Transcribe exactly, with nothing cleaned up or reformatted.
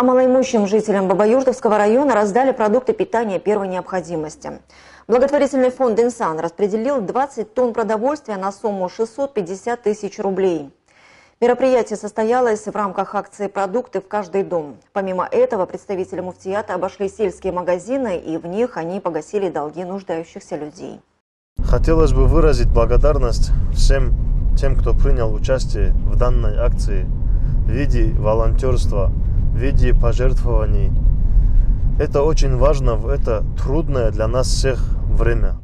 А малоимущим жителям Бабаюртовского района раздали продукты питания первой необходимости. Благотворительный фонд «Инсан» распределил двадцать тонн продовольствия на сумму шестьсот пятьдесят тысяч рублей. Мероприятие состоялось в рамках акции «Продукты в каждый дом». Помимо этого, представители муфтията обошли сельские магазины, и в них они погасили долги нуждающихся людей. Хотелось бы выразить благодарность всем тем, кто принял участие в данной акции в виде волонтерства, в виде пожертвований. Это очень важно в это трудное для нас всех время.